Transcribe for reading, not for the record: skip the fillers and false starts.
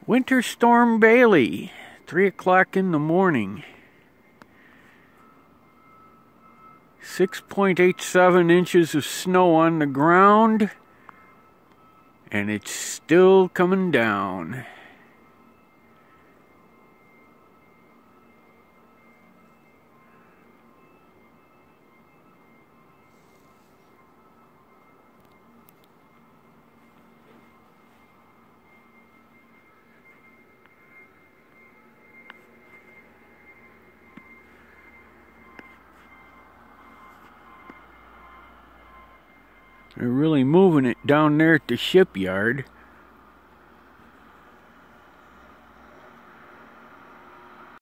Winter Storm Bailey, 3 o'clock in the morning. 6.87 inches of snow on the ground, and it's still coming down. They're really moving it down there at the shipyard.